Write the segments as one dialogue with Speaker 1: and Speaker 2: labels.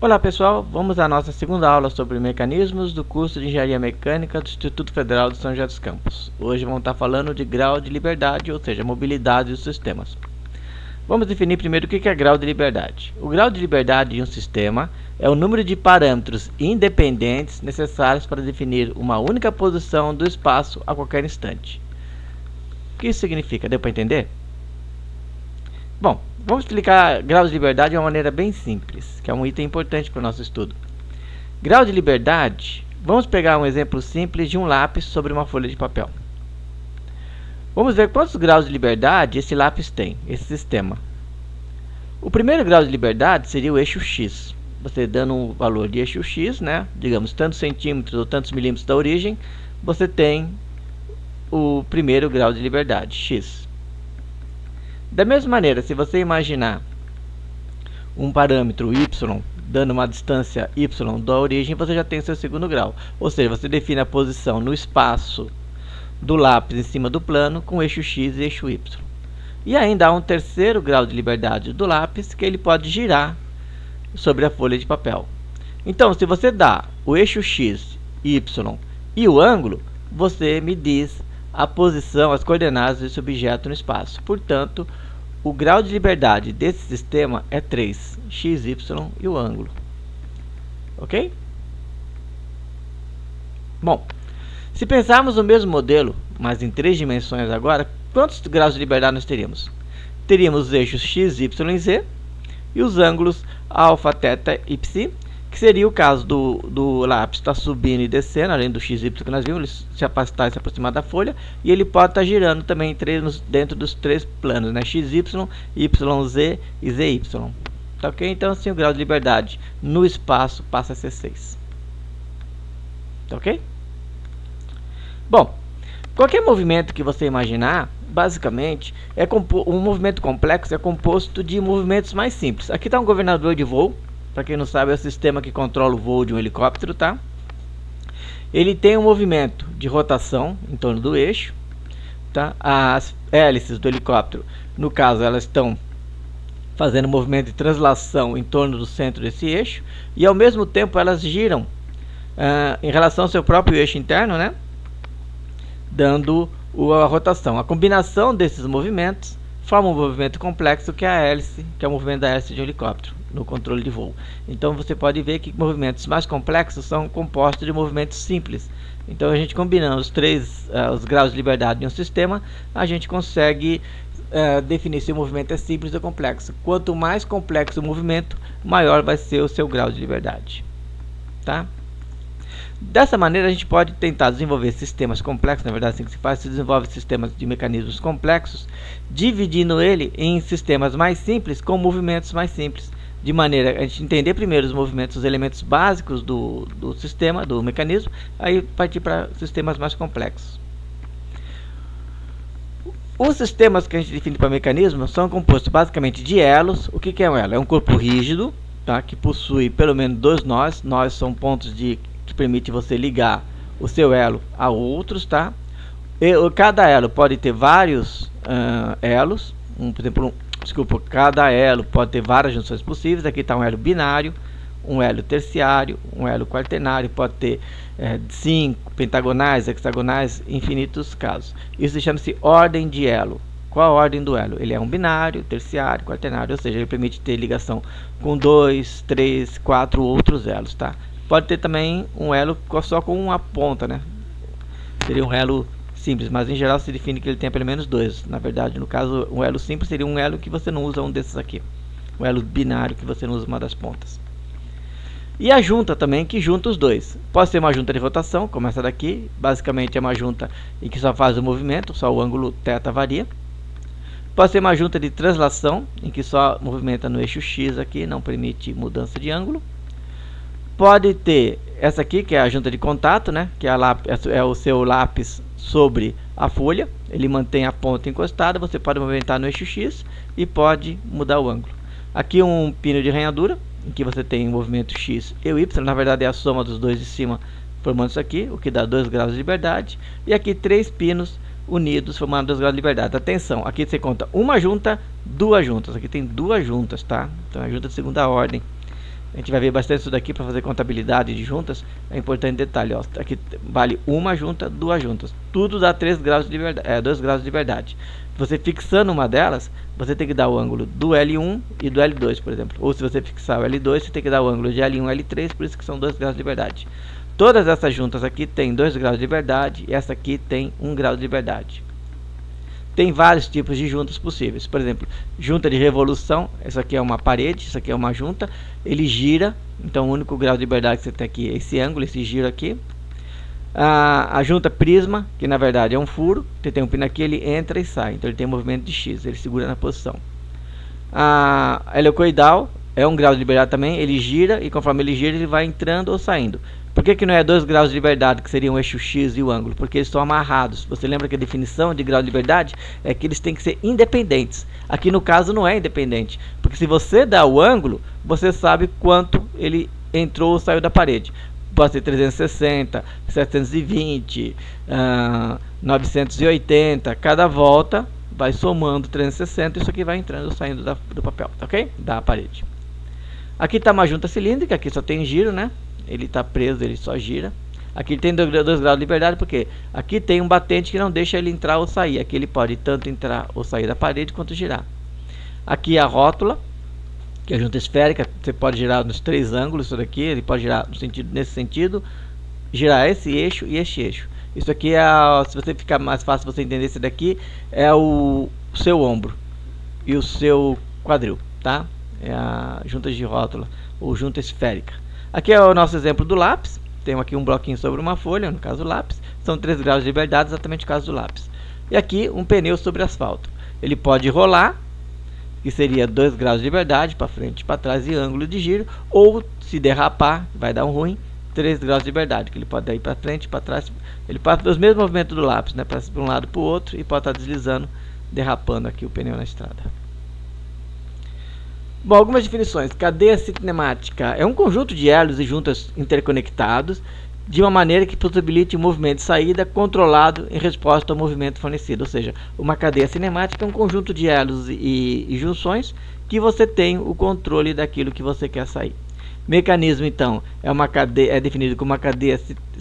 Speaker 1: Olá pessoal, vamos à nossa segunda aula sobre mecanismos do curso de Engenharia Mecânica do Instituto Federal de São José dos Campos. Hoje vamos estar falando de grau de liberdade, ou seja, mobilidade dos sistemas. Vamos definir primeiro o que é grau de liberdade. O grau de liberdade de um sistema é o número de parâmetros independentes necessários para definir uma única posição do espaço a qualquer instante. O que isso significa? Deu para entender? Bom, vamos explicar grau de liberdade de uma maneira bem simples, que é um item importante para o nosso estudo. Grau de liberdade, vamos pegar um exemplo simples de um lápis sobre uma folha de papel. Vamos ver quantos graus de liberdade esse lápis tem, esse sistema. O primeiro grau de liberdade seria o eixo X. Você dando um valor de eixo X, né, digamos tantos centímetros ou tantos milímetros da origem, você tem o primeiro grau de liberdade, X. Da mesma maneira, se você imaginar um parâmetro y dando uma distância y da origem, você já tem o seu segundo grau. Ou seja, você define a posição no espaço do lápis em cima do plano com eixo x e eixo y. E ainda há um terceiro grau de liberdade do lápis, que ele pode girar sobre a folha de papel. Então, se você dá o eixo x, y e o ângulo, você me diz a posição, as coordenadas desse objeto no espaço. Portanto, o grau de liberdade desse sistema é 3, x, y e o ângulo. Ok? Bom, se pensarmos no mesmo modelo, mas em 3 dimensões agora, quantos graus de liberdade nós teríamos? Teríamos os eixos x, y e z e os ângulos alfa, teta e psi, que seria o caso do lápis estar subindo e descendo, além do x e y que nós vimos, ele se afastar e se aproximar da folha, e ele pode estar girando também dentro dos 3 planos, né? XY, YZ e ZY. Tá ok? Então assim o grau de liberdade no espaço passa a ser 6. Tá ok? Bom, qualquer movimento que você imaginar, basicamente, um movimento complexo é composto de movimentos mais simples. Aqui está um governador de voo. Para quem não sabe, é o sistema que controla o voo de um helicóptero, tá? Ele tem um movimento de rotação em torno do eixo, tá? As hélices do helicóptero, no caso, elas estão fazendo um movimento de translação em torno do centro desse eixo, e ao mesmo tempo elas giram em relação ao seu próprio eixo interno, né? Dando a rotação. A combinação desses movimentos forma um movimento complexo, que é a hélice, que é o movimento da hélice de um helicóptero no controle de voo. Então você pode ver que movimentos mais complexos são compostos de movimentos simples. Então a gente combinando os graus de liberdade de um sistema, a gente consegue definir se o movimento é simples ou complexo. Quanto mais complexo o movimento, maior vai ser o seu grau de liberdade. Tá? Dessa maneira a gente pode tentar desenvolver sistemas complexos, na verdade assim que se faz, se desenvolve sistemas de mecanismos complexos, dividindo ele em sistemas mais simples com movimentos mais simples, de maneira a gente entender primeiro os movimentos, os elementos básicos do sistema, do mecanismo, aí partir para sistemas mais complexos. Os sistemas que a gente define para mecanismos são compostos basicamente de elos. O que é um elo? É um corpo rígido, tá? Que possui pelo menos 2 nós. Nós são pontos que permite você ligar o seu elo a outros, tá? Cada elo pode ter vários elos. Por exemplo, cada elo pode ter várias junções possíveis. Aqui está um elo binário, um elo terciário, um elo quaternário, pode ter 5 pentagonais, hexagonais, infinitos casos. Isso chama-se ordem de elo. Qual a ordem do elo? Ele é um binário, terciário, quaternário, ou seja, ele permite ter ligação com 2, 3, 4 outros elos, tá? Pode ter também um elo só com uma ponta, né? Seria um elo simples, mas em geral se define que ele tem pelo menos 2. Na verdade, no caso, um elo simples seria um elo que você não usa um desses aqui. Um elo binário que você não usa uma das pontas. E a junta também, que junta os dois. Pode ser uma junta de rotação, como essa daqui. Basicamente é uma junta em que só faz o movimento, só o ângulo θ varia. Pode ser uma junta de translação, em que só movimenta no eixo X aqui, não permite mudança de ângulo. Pode ter essa aqui, que é a junta de contato, né? Que é o seu lápis sobre a folha. Ele mantém a ponta encostada, você pode movimentar no eixo X e pode mudar o ângulo. Aqui um pino de ranhadura, em que você tem o movimento X e o Y. Na verdade é a soma dos dois de cima formando isso aqui, o que dá 2 graus de liberdade. E aqui 3 pinos unidos formando 2 graus de liberdade. Atenção, aqui você conta uma junta, 2 juntas. Aqui tem 2 juntas, tá? Então é a junta de segunda ordem. A gente vai ver bastante isso daqui para fazer contabilidade de juntas. É importante detalhe, ó, aqui vale uma junta, duas juntas. Tudo dá 3 graus de liberdade, 2 graus de liberdade. Você fixando uma delas, você tem que dar o ângulo do L1 e do L2, por exemplo. Ou se você fixar o L2, você tem que dar o ângulo de L1 e L3, por isso que são 2 graus de liberdade. Todas essas juntas aqui tem 2 graus de liberdade e essa aqui tem 1 grau de liberdade. Tem vários tipos de juntas possíveis. Por exemplo, junta de revolução. Essa aqui é uma parede, isso aqui é uma junta. Ele gira, então o único grau de liberdade que você tem aqui é esse ângulo, esse giro aqui. A junta prisma, que na verdade é um furo. Você tem um pino aqui, ele entra e sai. Então ele tem um movimento de X, ele segura na posição. A helicoidal é 1 grau de liberdade também. Ele gira e conforme ele gira, ele vai entrando ou saindo. Por que não é 2 graus de liberdade, que seriam o eixo X e o ângulo? Porque eles estão amarrados. Você lembra que a definição de grau de liberdade é que eles têm que ser independentes. Aqui no caso não é independente. Porque se você dá o ângulo, você sabe quanto ele entrou ou saiu da parede. Pode ser 360, 720, 980. Cada volta vai somando 360. Isso aqui vai entrando ou saindo do papel, tá ok? Da parede. Aqui está uma junta cilíndrica, aqui só tem giro, né? Ele está preso, ele só gira. Aqui tem 2 graus de liberdade, porque aqui tem um batente que não deixa ele entrar ou sair. Aqui ele pode tanto entrar ou sair da parede, quanto girar. Aqui a rótula, que é a junta esférica. Você pode girar nos 3 ângulos, isso daqui. Ele pode girar no sentido, nesse sentido, girar esse eixo e este eixo. Isso aqui é, se você ficar mais fácil você entender, esse daqui é o seu ombro e o seu quadril, tá? É a junta de rótula, ou junta esférica. Aqui é o nosso exemplo do lápis. Tem aqui um bloquinho sobre uma folha, no caso do lápis. São 3 graus de liberdade, exatamente o caso do lápis. E aqui um pneu sobre asfalto. Ele pode rolar, que seria 2 graus de liberdade, para frente, para trás e ângulo de giro. Ou se derrapar, vai dar um ruim, 3 graus de liberdade, que ele pode ir para frente, para trás. Ele pode fazer os mesmos movimentos do lápis, né, para um lado para o outro, e pode estar deslizando, derrapando aqui o pneu na estrada. Bom, algumas definições. Cadeia cinemática é um conjunto de elos e juntas interconectados de uma maneira que possibilite o movimento de saída controlado em resposta ao movimento fornecido. Ou seja, uma cadeia cinemática é um conjunto de elos e junções que você tem o controle daquilo que você quer sair. Mecanismo, então, é definido como uma cadeia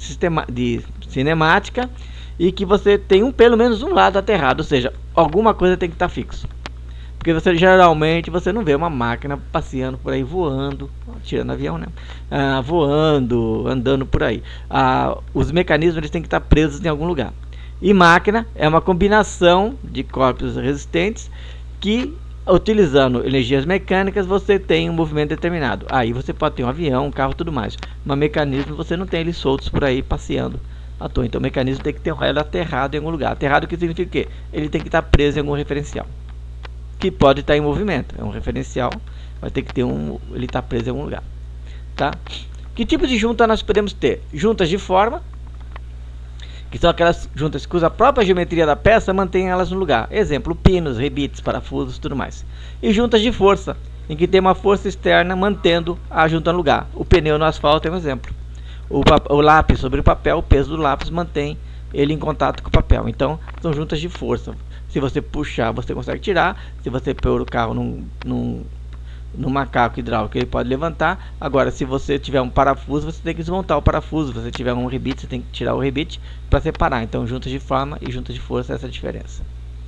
Speaker 1: cinemática e que você tem pelo menos um lado aterrado, ou seja, alguma coisa tem que estar fixo. Porque geralmente você não vê uma máquina passeando por aí, voando, tirando avião, né? Voando, andando por aí. Os mecanismos eles têm que estar presos em algum lugar. E máquina é uma combinação de corpos resistentes que, utilizando energias mecânicas, você tem um movimento determinado. Aí você pode ter um avião, um carro, tudo mais. Mas mecanismo você não tem eles soltos por aí passeando à toa. Então o mecanismo tem que ter um raio aterrado em algum lugar. Aterrado que significa o quê? Ele tem que estar preso em algum referencial, que pode estar em movimento. É um referencial, vai ter que ter ele está preso em algum lugar, tá? Que tipo de junta nós podemos ter? Juntas de forma, que são aquelas juntas que usam a própria geometria da peça, mantém elas no lugar. Exemplo, pinos, rebites, parafusos, tudo mais. E juntas de força, em que tem uma força externa mantendo a junta no lugar. O pneu no asfalto é um exemplo. O lápis sobre o papel, o peso do lápis mantém ele em contato com o papel. Então, são juntas de força. Se você puxar, você consegue tirar. Se você pôr o carro num macaco hidráulico, ele pode levantar. Agora, se você tiver um parafuso, você tem que desmontar o parafuso. Se você tiver um rebite, você tem que tirar o rebite para separar. Então, juntas de forma e juntas de força, essa é a diferença.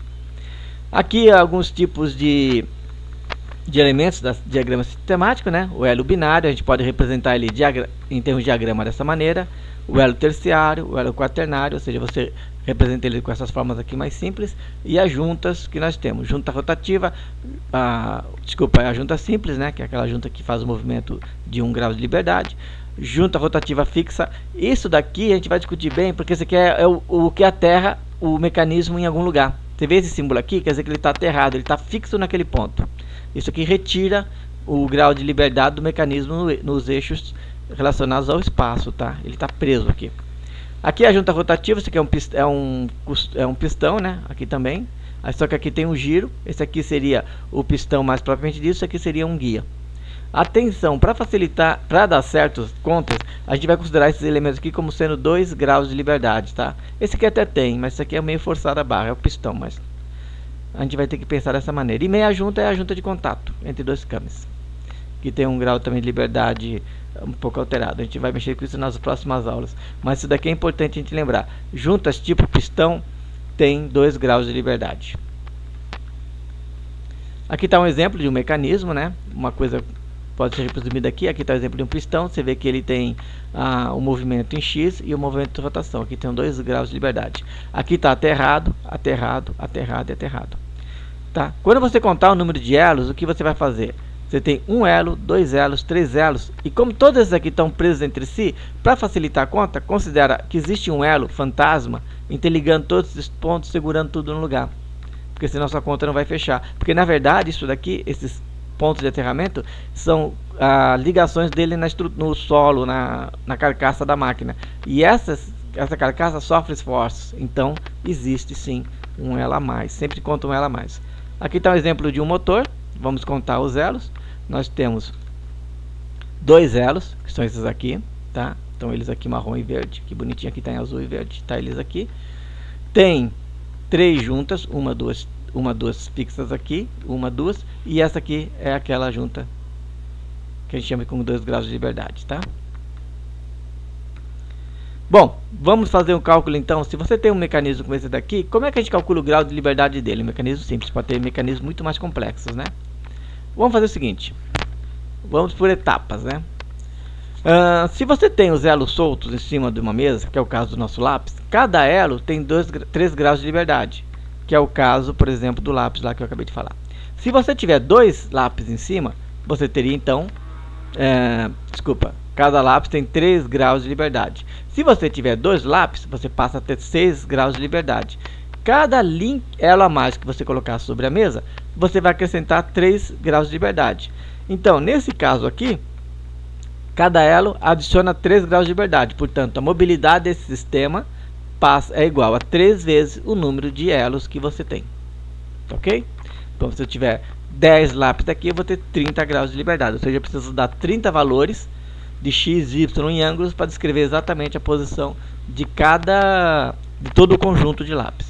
Speaker 1: Aqui, alguns tipos de elementos da diagrama sistemático, né? O elo binário, a gente pode representar ele em termos de diagrama dessa maneira. O elo terciário, o elo quaternário, ou seja, você representa ele com essas formas aqui mais simples. E as juntas que nós temos, junta rotativa, a junta simples, né, que é aquela junta que faz o movimento de 1 grau de liberdade. Junta rotativa fixa, isso daqui a gente vai discutir bem, porque isso aqui é o que aterra o mecanismo em algum lugar. Você vê esse símbolo aqui, quer dizer que ele está aterrado, ele está fixo naquele ponto. Isso aqui retira o grau de liberdade do mecanismo nos eixos relacionados ao espaço, tá? Ele está preso aqui. Aqui a junta rotativa, isso aqui é um pistão, né? Aqui também. Só que aqui tem um giro. Esse aqui seria o pistão mais propriamente disso. Isso aqui seria um guia. Atenção, para facilitar, para dar certas contas, a gente vai considerar esses elementos aqui como sendo 2 graus de liberdade, tá? Esse aqui até tem, mas esse aqui é meio forçado a barra, é o pistão, mas a gente vai ter que pensar dessa maneira. E meia junta é a junta de contato entre 2 cames. que tem um grau também de liberdade um pouco alterado. A gente vai mexer com isso nas próximas aulas, mas isso daqui é importante a gente lembrar. Juntas tipo pistão tem 2 graus de liberdade. Aqui está um exemplo de um mecanismo, né? Uma coisa pode ser resumida aqui. Aqui está o exemplo de um pistão. Você vê que ele tem o movimento em X e o movimento de rotação. Aqui tem 2 graus de liberdade. Aqui está aterrado, aterrado, aterrado e aterrado. Tá? Quando você contar o número de elos, o que você vai fazer? Você tem 1 elo, 2 elos, 3 elos. E como todos esses aqui estão presos entre si, para facilitar a conta, considera que existe um elo fantasma interligando todos esses pontos, segurando tudo no lugar. Porque senão sua conta não vai fechar. Porque na verdade isso daqui, esses pontos de aterramento, são ligações dele no solo, na carcaça da máquina. E essa carcaça sofre esforços. Então existe sim um elo a mais. Sempre conta um elo a mais. Aqui está um exemplo de um motor. Vamos contar os elos. Nós temos 2 elos, que são esses aqui, tá? Então eles aqui marrom e verde, que bonitinho, aqui está em azul e verde, tá eles aqui. Tem 3 juntas, uma, duas fixas aqui, uma, duas, e essa aqui é aquela junta que a gente chama com 2 graus de liberdade, tá? Bom, vamos fazer um cálculo então. Se você tem um mecanismo como esse daqui, como é que a gente calcula o grau de liberdade dele? Um mecanismo simples, pode ter mecanismos muito mais complexos, né? Vamos fazer o seguinte, vamos por etapas, né? Se você tem os elos soltos em cima de uma mesa, que é o caso do nosso lápis, cada elo tem 3 graus de liberdade, que é o caso, por exemplo, do lápis lá que eu acabei de falar. Se você tiver 2 lápis em cima, você teria então, cada lápis tem 3 graus de liberdade. Se você tiver 2 lápis, você passa a ter 6 graus de liberdade. Cada elo a mais que você colocar sobre a mesa, você vai acrescentar 3 graus de liberdade. Então, nesse caso aqui, cada elo adiciona 3 graus de liberdade. Portanto, a mobilidade desse sistema é igual a 3 vezes o número de elos que você tem. Ok? Então, se eu tiver 10 lápis aqui, eu vou ter 30 graus de liberdade. Ou seja, eu preciso dar 30 valores de x, y em ângulos para descrever exatamente a posição de todo o conjunto de lápis.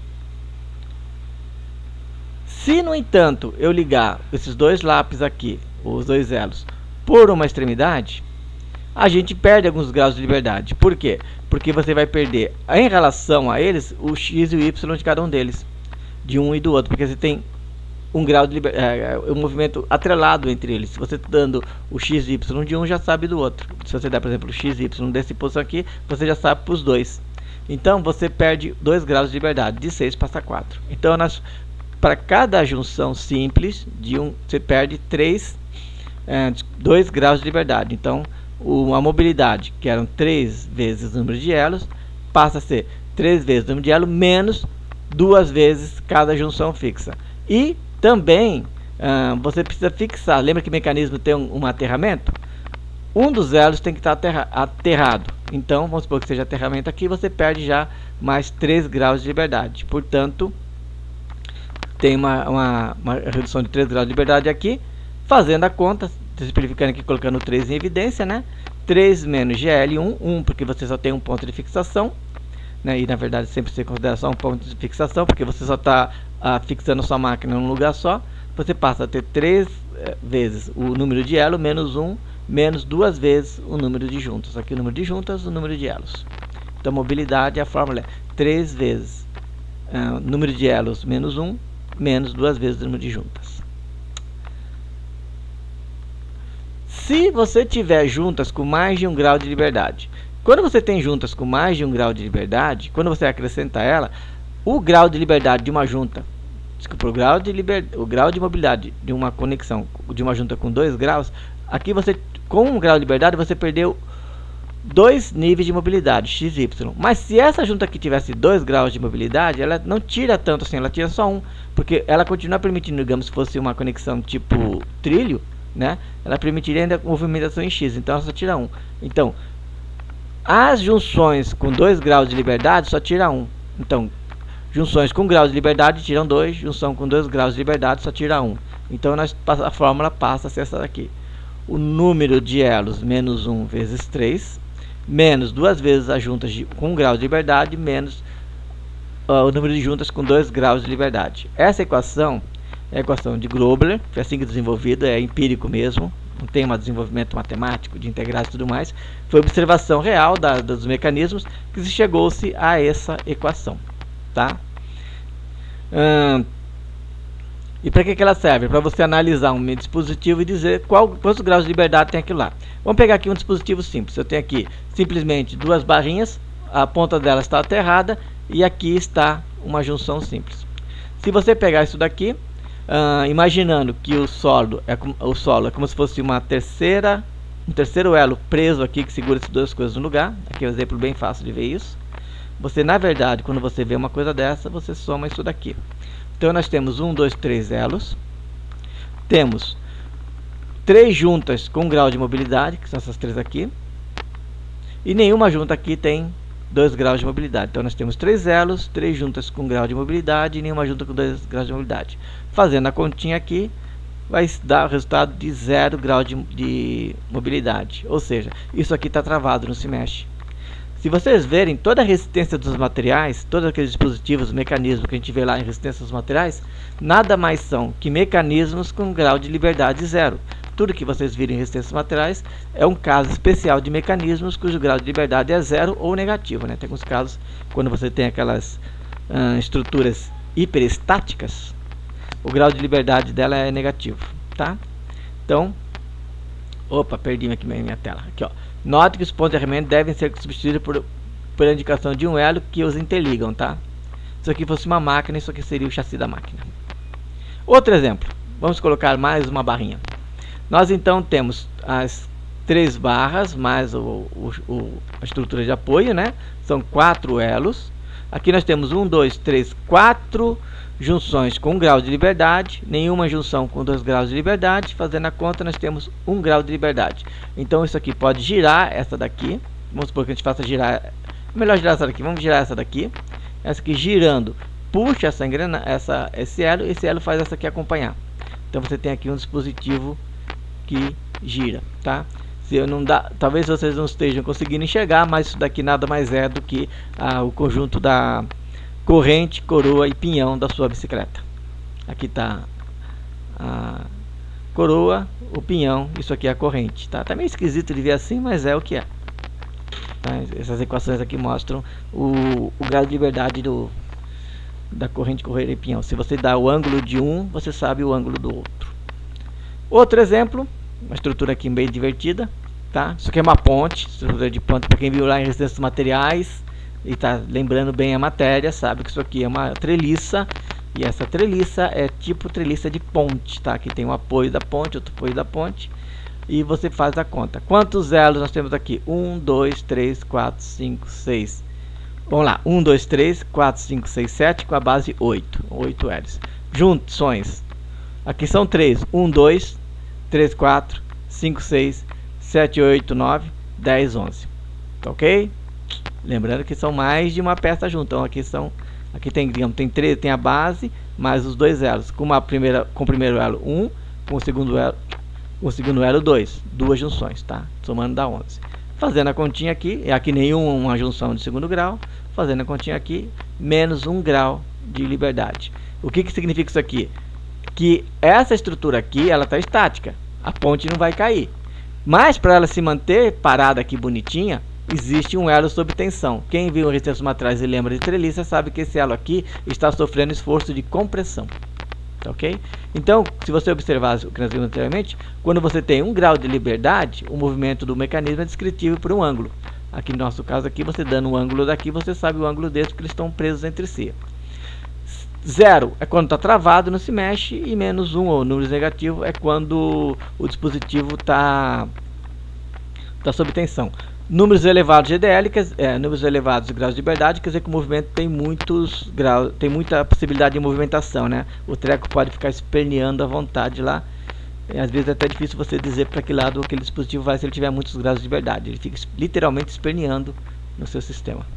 Speaker 1: Se, no entanto, eu ligar esses 2 lápis aqui, os 2 elos, por uma extremidade, a gente perde alguns graus de liberdade. Por quê? Porque você vai perder, em relação a eles, o x e o y de cada um deles, de um e do outro, porque você tem um grau de liberdade, um movimento atrelado entre eles. Se você está dando o x e y de um, já sabe do outro. Se você der, por exemplo, o x e y dessa posição aqui, você já sabe para os dois. Então, você perde 2 graus de liberdade, de 6 passa 4. Então, para cada junção simples, você perde 2 graus de liberdade. Então, a mobilidade, que eram 3 vezes o número de elos, passa a ser 3 vezes o número de elos, menos 2 vezes cada junção fixa. E também, você precisa fixar. Lembra que o mecanismo tem um aterramento? Um dos elos tem que estar aterrado. Então, vamos supor que seja aterramento aqui, você perde já mais 3 graus de liberdade. Portanto, tem uma redução de 3 graus de liberdade aqui. Fazendo a conta, simplificando aqui, colocando 3 em evidência, né? 3 menos GL1, 1 porque você só tem um ponto de fixação, né? E na verdade sempre se considera só um ponto de fixação, porque você só está fixando sua máquina num lugar só. Você passa a ter 3 vezes o número de elo, menos 1, menos 2 vezes o número de juntas. Aqui o número de juntas, o número de elos. Então, mobilidade, a fórmula é 3 vezes número de elos menos 1, menos 2 vezes o número de juntas. Se você tiver juntas com mais de 1 grau de liberdade, quando você tem juntas com mais de 1 grau de liberdade, quando você acrescenta ela, o grau de liberdade de uma junta, desculpa, o grau de mobilidade de uma conexão de uma junta com 2 graus, aqui você, com 1 grau de liberdade, você perdeu 2 níveis de mobilidade, x e y. Mas se essa junta aqui tivesse 2 graus de mobilidade, ela não tira tanto assim, ela tira só 1, porque ela continua permitindo, digamos, se fosse uma conexão tipo trilho, né? Ela permitiria ainda movimentação em x, então ela só tira 1. Então, as junções com 2 graus de liberdade só tira 1. Então, junções com graus de liberdade tiram 2, junção com 2 graus de liberdade só tira 1. Então, a fórmula passa a ser essa daqui. O número de elos menos 1 vezes 3, menos 2 vezes as juntas com 1 grau de liberdade, menos o número de juntas com 2 graus de liberdade. Essa equação é a equação de Grobler, foi assim que desenvolvida, é empírico mesmo, não tem um desenvolvimento matemático de integrados e tudo mais, foi observação real dos mecanismos que se chegou-se a essa equação, tá? E para que ela serve? Para você analisar um dispositivo e dizer quantos graus de liberdade tem aquilo lá. Vamos pegar aqui um dispositivo simples. Eu tenho aqui simplesmente duas barrinhas, a ponta dela está aterrada e aqui está uma junção simples. Se você pegar isso daqui, imaginando que o solo é como se fosse um terceiro elo preso aqui que segura essas duas coisas no lugar. Aqui é um exemplo bem fácil de ver isso. Você, na verdade, quando você vê uma coisa dessa, você soma isso daqui. Então nós temos 1, 2, 3 elos. Temos 3 juntas com grau de mobilidade, que são essas 3 aqui. E nenhuma junta aqui tem 2 graus de mobilidade. Então nós temos 3 elos, 3 juntas com grau de mobilidade e nenhuma junta com 2 graus de mobilidade. Fazendo a continha aqui, vai dar o resultado de 0 grau de mobilidade. Ou seja, isso aqui está travado, não se mexe. Se vocês verem toda a resistência dos materiais, todos aqueles dispositivos, mecanismos que a gente vê lá em resistência dos materiais, nada mais são que mecanismos com grau de liberdade 0. Tudo que vocês virem em resistência dos materiais é um caso especial de mecanismos cujo grau de liberdade é 0 ou negativo, né? Tem alguns casos, quando você tem aquelas estruturas hiperestáticas, o grau de liberdade dela é negativo, tá? Então, opa, perdi aqui minha tela. Aqui, ó. Note que os pontos de arremento devem ser substituídos por indicação de um elo que os interligam, tá? Se aqui fosse uma máquina, isso aqui seria o chassi da máquina. Outro exemplo. Vamos colocar mais uma barrinha. Nós então temos as 3 barras mais a estrutura de apoio, né? São 4 elos. Aqui nós temos 1, 2, 3, 4 junções com 1 grau de liberdade, nenhuma junção com 2 graus de liberdade. Fazendo a conta, nós temos 1 grau de liberdade. Então isso aqui pode girar essa daqui. Vamos supor que a gente faça girar. É melhor girar essa daqui. Vamos girar essa daqui. Essa aqui girando, puxa esse elo faz essa aqui acompanhar. Então você tem aqui um dispositivo que gira, tá? Talvez vocês não estejam conseguindo enxergar, mas isso daqui nada mais é do que o conjunto da corrente, coroa e pinhão da sua bicicleta. Aqui está a coroa, o pinhão, isso aqui é a corrente, tá? Tá meio esquisito de ver assim, mas é o que é. Tá? Essas equações aqui mostram o grau de liberdade da corrente, correia e pinhão. Se você dá o ângulo de um, você sabe o ângulo do outro. Outro exemplo, uma estrutura aqui bem divertida, tá? Isso aqui é uma ponte, estrutura de ponte, para quem viu lá em resistência dos materiais e está lembrando bem a matéria, sabe que isso aqui é uma treliça, e essa treliça é tipo treliça de ponte, tá? Aqui tem um apoio da ponte, outro apoio da ponte, e você faz a conta. Quantos elos nós temos aqui? 1, 2, 3, 4, 5, 6. Vamos lá, 1, 2, 3, 4, 5, 6, 7, com a base 8. 8 elos. Junções. Aqui são 3. 1, 2, 3, 4, 5, 6, 7, 8, 9, 10, 11. Tá ok? Lembrando que são mais de uma peça junto. Então aqui tem, digamos, tem 3, tem a base, mais os 2 elos. Com o primeiro elo 1, com o segundo elo 2. 2 junções, tá? Somando dá 11. Fazendo a continha aqui, aqui nenhuma junção de segundo grau. Fazendo a continha aqui, menos 1 grau de liberdade. O que significa isso aqui? Que essa estrutura aqui, ela está estática. A ponte não vai cair. Mas para ela se manter parada aqui bonitinha, existe um elo sob tensão. Quem viu o resistência materiais e lembra de treliça sabe que esse elo aqui está sofrendo esforço de compressão. Tá ok? Então, se você observar o que nós vimos anteriormente, quando você tem 1 grau de liberdade, o movimento do mecanismo é descritível por um ângulo. Aqui no nosso caso aqui, você dando um ângulo daqui, você sabe o ângulo desse, porque eles estão presos entre si. 0 é quando está travado, não se mexe, e menos 1, ou números negativos, é quando o dispositivo está sob tensão. Números elevados de GDL, números elevados de graus de liberdade, quer dizer que o movimento tem muitos graus, tem muita possibilidade de movimentação, né? O treco pode ficar esperneando à vontade lá. E às vezes é até difícil você dizer para que lado aquele dispositivo vai se ele tiver muitos graus de liberdade. Ele fica literalmente esperneando no seu sistema.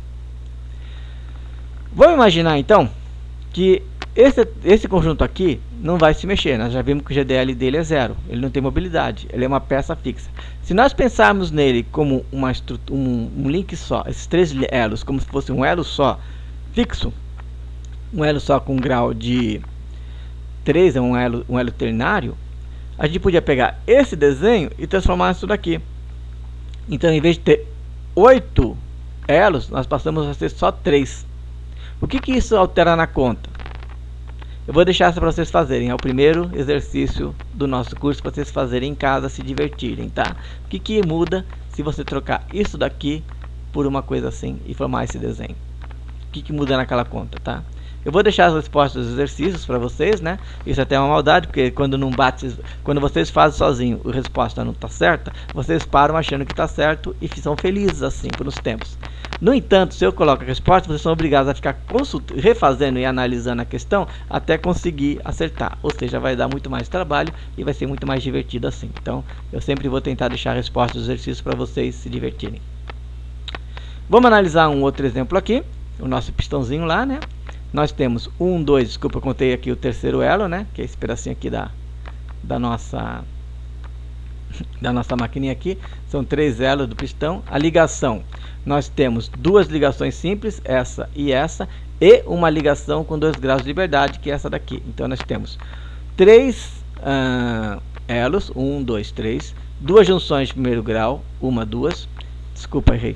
Speaker 1: Vamos imaginar então que esse conjunto aqui não vai se mexer. Nós já vimos que o GDL dele é 0, ele não tem mobilidade, ele é uma peça fixa. Se nós pensarmos nele como um link só, esses 3 elos, como se fosse um elo só fixo, um elo só com grau de 3, é um elo ternário, a gente podia pegar esse desenho e transformar isso daqui. Então, em vez de ter 8 elos, nós passamos a ter só 3. O que isso altera na conta? Eu vou deixar isso para vocês fazerem. É o primeiro exercício do nosso curso para vocês fazerem em casa, se divertirem, tá? O que muda se você trocar isso daqui por uma coisa assim e formar esse desenho? O que muda naquela conta, tá? Eu vou deixar as respostas dos exercícios para vocês, né? Isso até é uma maldade, porque quando não bate, quando vocês fazem sozinho, a resposta não está certa, vocês param achando que está certo e são felizes assim por uns tempos. No entanto, se eu coloco a resposta, vocês são obrigados a ficar refazendo e analisando a questão até conseguir acertar. Ou seja, vai dar muito mais trabalho e vai ser muito mais divertido assim. Então, eu sempre vou tentar deixar a resposta dos exercícios para vocês se divertirem. Vamos analisar um outro exemplo aqui, o nosso pistãozinho lá, né? Nós temos 1, 2, desculpa, eu contei aqui o terceiro elo, né? Que é esse pedacinho aqui da nossa maquininha aqui. São 3 elos do pistão. A ligação, nós temos 2 ligações simples, essa, e uma ligação com 2 graus de liberdade, que é essa daqui. Então nós temos 3 elos, 1, 2, 3, 2 junções de primeiro grau, 1, 2, desculpa, errei.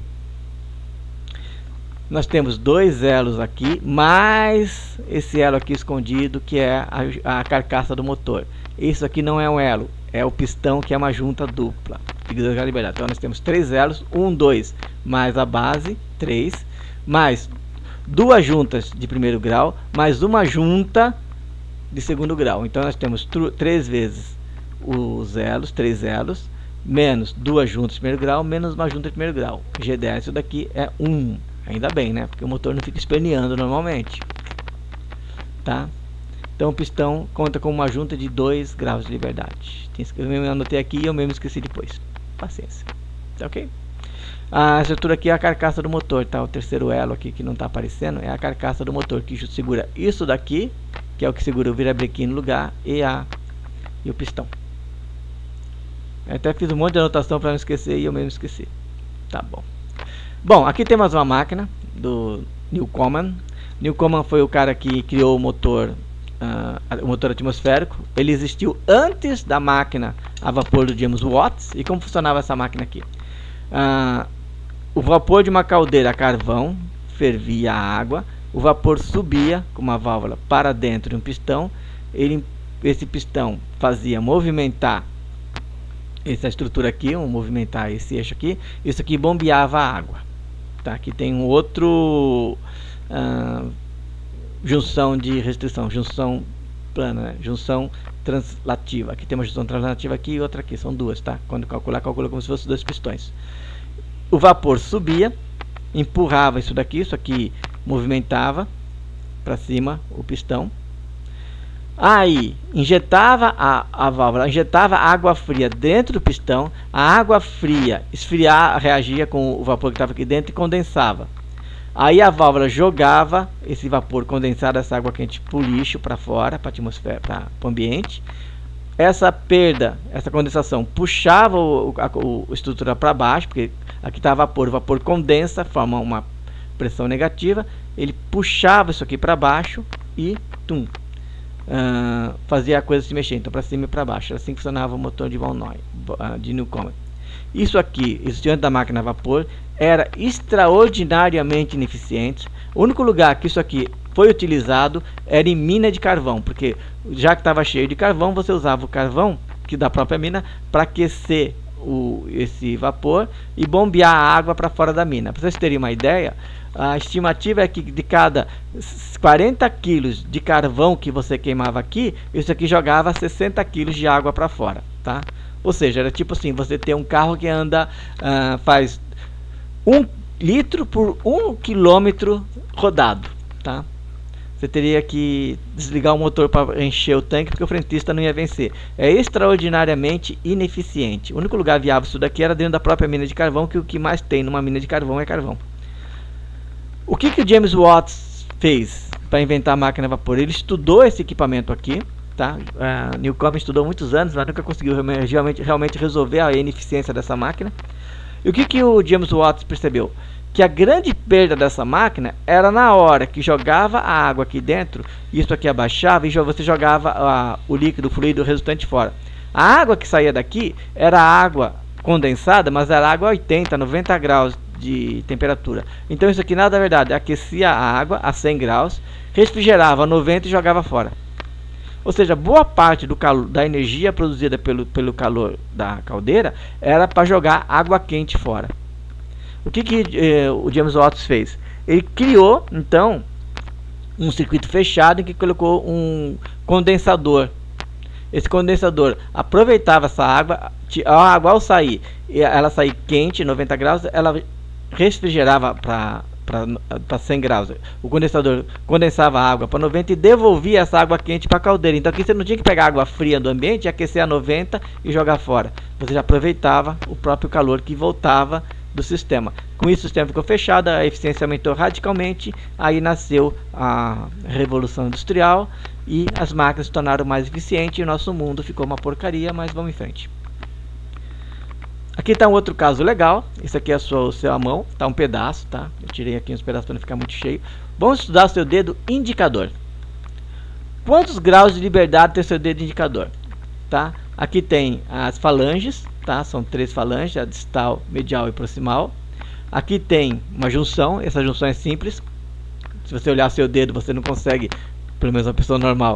Speaker 1: Nós temos 2 elos aqui, mais esse elo aqui escondido, que é a carcaça do motor. Isso aqui não é um elo, é o pistão, que é uma junta dupla. Então nós temos 3 elos, 1, 2, mais a base, 3, mais 2 juntas de primeiro grau, mais uma junta de segundo grau. Então nós temos 3 vezes os elos, 3 elos, menos 2 juntas de primeiro grau, menos uma junta de primeiro grau. G10, isso daqui é 1. Ainda bem, né? Porque o motor não fica esperneando normalmente, tá? Então o pistão conta com uma junta de 2 graus de liberdade. Eu anotei aqui e eu mesmo esqueci depois. Paciência. Tá ok? A estrutura aqui é a carcaça do motor, tá? O terceiro elo aqui que não está aparecendo é a carcaça do motor, que segura isso daqui, que é o que segura o virabrequim no lugar, e o pistão. Eu até fiz um monte de anotação para não esquecer e eu mesmo esqueci. Tá bom. Bom, aqui temos uma máquina do Newcomen. Newcomen foi o cara que criou o motor atmosférico. Ele existiu antes da máquina a vapor do James Watt. E como funcionava essa máquina aqui? O vapor de uma caldeira a carvão fervia a água. O vapor subia com uma válvula para dentro de um pistão. Esse pistão fazia movimentar essa estrutura aqui, movimentar esse eixo aqui. Isso aqui bombeava a água. Tá? Aqui tem um outro junção de restrição, junção plana, né? Junção translativa. Aqui tem uma junção translativa aqui e outra aqui, são duas, tá? Quando calcula como se fossem 2 pistões. O vapor subia, empurrava isso aqui movimentava para cima o pistão. Aí injetava a válvula, injetava água fria dentro do pistão. A água fria reagia com o vapor que estava aqui dentro e condensava. Aí a válvula jogava esse vapor condensado, essa água quente, para o lixo, para fora, para a atmosfera, para o ambiente. Essa perda, essa condensação puxava a estrutura para baixo, porque aqui está vapor, o vapor condensa, forma uma pressão negativa. Ele puxava isso aqui para baixo e fazia a coisa se mexer, então para cima e para baixo. Assim funcionava o motor de Voronoi, de Newcomen. Isso aqui, existente da máquina a vapor, era extraordinariamente ineficiente. O único lugar que isso aqui foi utilizado era em mina de carvão, porque já que estava cheio de carvão, você usava o carvão que da própria mina para aquecer esse vapor e bombear a água para fora da mina. Para vocês terem uma ideia, a estimativa é que de cada 40 quilos de carvão que você queimava aqui, isso aqui jogava 60 quilos de água para fora, tá? Ou seja, era tipo assim, você tem um carro que anda, faz 1 litro por 1 quilômetro rodado, tá? Você teria que desligar o motor para encher o tanque, porque o frentista não ia vencer. É extraordinariamente ineficiente. O único lugar viável isso daqui era dentro da própria mina de carvão, que o que mais tem numa mina de carvão é carvão. O que o James Watt fez para inventar a máquina a vapor? Ele estudou esse equipamento aqui, tá? Newcomen estudou muitos anos, mas nunca conseguiu realmente resolver a ineficiência dessa máquina. E o que o James Watt percebeu? Que a grande perda dessa máquina era na hora que jogava a água aqui dentro, isso aqui abaixava e você jogava o líquido, o fluido resultante fora. A água que saía daqui era água condensada, mas era água a 80, 90 graus de temperatura. Então isso aqui, na verdade, aquecia a água a 100 graus, refrigerava a 90 e jogava fora. Ou seja, boa parte do calor, da energia produzida pelo calor da caldeira era para jogar água quente fora. O que o James Watt fez? Ele criou, então, um circuito fechado em que colocou um condensador. Esse condensador aproveitava essa água, a água ao sair, ela saía quente, 90 graus, ela refrigerava para 100 graus. O condensador condensava a água para 90 e devolvia essa água quente para a caldeira. Então aqui você não tinha que pegar água fria do ambiente, aquecer a 90 e jogar fora. Você já aproveitava o próprio calor que voltava do sistema. Com isso o sistema ficou fechado, a eficiência aumentou radicalmente, aí nasceu a Revolução Industrial e as máquinas se tornaram mais eficientes e o nosso mundo ficou uma porcaria, mas vamos em frente. Aqui está um outro caso legal. Isso aqui é o seu mão, está um pedaço, tá? Eu tirei aqui uns pedaços para não ficar muito cheio. Vamos estudar o seu dedo indicador. Quantos graus de liberdade tem o seu dedo indicador? Tá? Aqui tem as falanges, tá? São 3 falanges, a distal, medial e proximal. Aqui tem uma junção, essa junção é simples. Se você olhar seu dedo, você não consegue, pelo menos uma pessoa normal,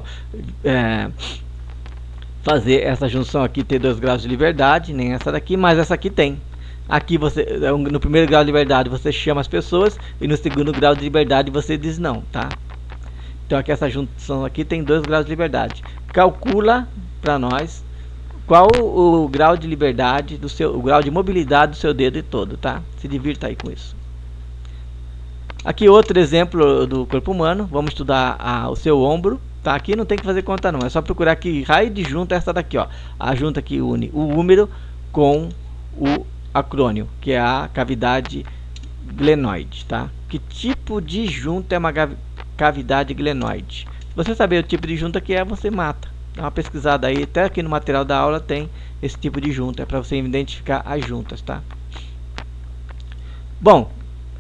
Speaker 1: fazer essa junção aqui, ter 2 graus de liberdade, nem essa daqui, mas essa aqui tem. Aqui você, no primeiro grau de liberdade você chama as pessoas e no segundo grau de liberdade você diz não, tá? Então aqui essa junção aqui tem 2 graus de liberdade. Calcula para nós qual o grau de liberdade do seu, o grau de mobilidade do seu dedo todo, tá? Se divirta aí com isso. Aqui outro exemplo do corpo humano. Vamos estudar o seu ombro. Tá, aqui não tem que fazer conta não, é só procurar que raio de junta é essa daqui, ó. A junta que une o húmero com o acrônio, que é a cavidade glenoide, tá? Que tipo de junta é uma cavidade glenoide? Se você saber o tipo de junta que é, você mata. Dá uma pesquisada aí, até aqui no material da aula tem esse tipo de junta, é para você identificar as juntas, tá? Bom,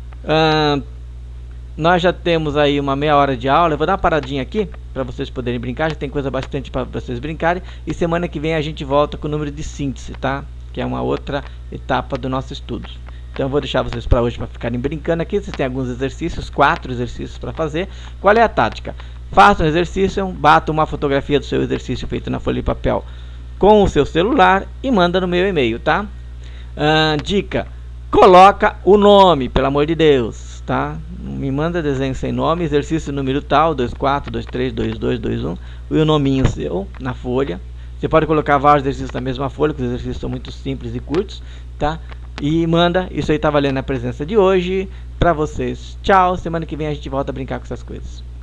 Speaker 1: nós já temos aí uma meia hora de aula. Eu vou dar uma paradinha aqui para vocês poderem brincar. Já tem coisa bastante para vocês brincarem. E semana que vem a gente volta com o número de síntese, tá? Que é uma outra etapa do nosso estudo. Então eu vou deixar vocês para hoje para ficarem brincando aqui. Vocês têm alguns exercícios, 4 exercícios para fazer. Qual é a tática? Faça um exercício, bata uma fotografia do seu exercício feito na folha de papel com o seu celular e manda no meu e-mail, tá? Dica: coloca o nome, pelo amor de Deus, tá? Me manda desenho sem nome, exercício número tal, 24, 23, 22, 21, e o nominho seu na folha. Você pode colocar vários exercícios na mesma folha, porque os exercícios são muito simples e curtos, tá? E manda, isso aí tá valendo a presença de hoje pra vocês. Tchau, semana que vem a gente volta a brincar com essas coisas.